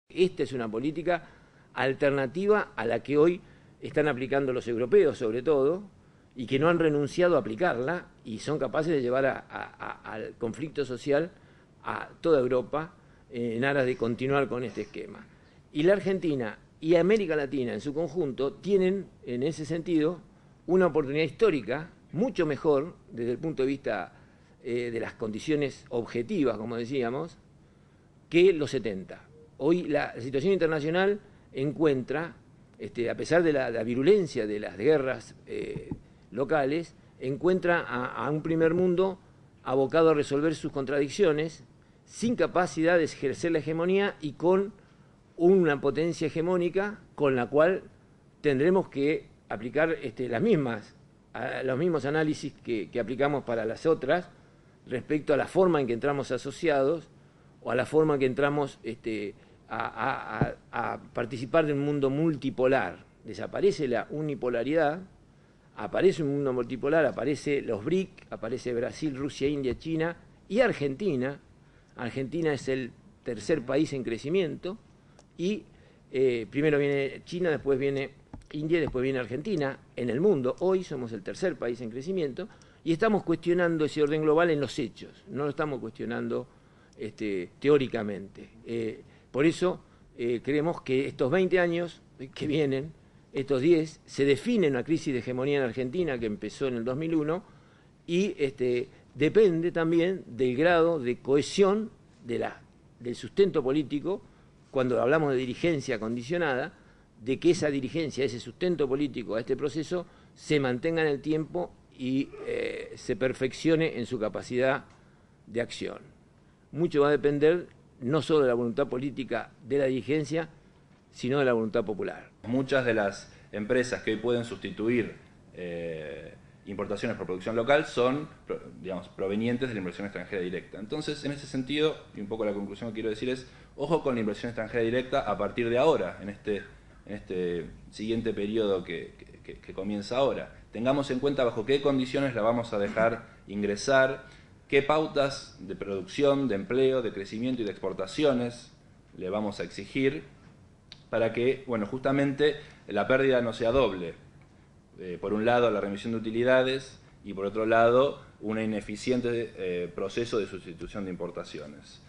Esta es una política alternativa a la que hoy están aplicando los europeos, sobre todo, y que no han renunciado a aplicarla y son capaces de llevar al conflicto social a toda Europa en aras de continuar con este esquema. Y la Argentina y América Latina en su conjunto tienen, en ese sentido, una oportunidad histórica mucho mejor desde el punto de vista de las condiciones objetivas, como decíamos, que los 70. Hoy la situación internacional encuentra, a pesar de la virulencia de las guerras locales, encuentra a un primer mundo abocado a resolver sus contradicciones, sin capacidad de ejercer la hegemonía y con una potencia hegemónica con la cual tendremos que aplicar los mismos análisis que aplicamos para las otras respecto a la forma en que entramos asociados o a la forma en que entramos a participar de un mundo multipolar. Desaparece la unipolaridad, aparece un mundo multipolar, aparece los BRIC, aparece Brasil, Rusia, India, China y Argentina. Argentina es el tercer país en crecimiento y primero viene China, después viene India y después viene Argentina en el mundo. Hoy somos el tercer país en crecimiento y estamos cuestionando ese orden global en los hechos, no lo estamos cuestionando teóricamente. Por eso creemos que estos 20 años que vienen, estos 10, se define una crisis de hegemonía en Argentina que empezó en el 2001 y depende también del grado de cohesión del sustento político, cuando hablamos de dirigencia condicionada, de que esa dirigencia, ese sustento político a este proceso se mantenga en el tiempo y se perfeccione en su capacidad de acción. Mucho va a depender no solo de la voluntad política de la dirigencia, sino de la voluntad popular. Muchas de las empresas que hoy pueden sustituir importaciones por producción local son, digamos, provenientes de la inversión extranjera directa. Entonces, en ese sentido, y un poco la conclusión que quiero decir es, ojo con la inversión extranjera directa a partir de ahora, en este siguiente periodo que comienza ahora. Tengamos en cuenta bajo qué condiciones la vamos a dejar ingresar, qué pautas de producción, de empleo, de crecimiento y de exportaciones le vamos a exigir para que, bueno, justamente la pérdida no sea doble. Por un lado, la remisión de utilidades y por otro lado, un ineficiente proceso de sustitución de importaciones.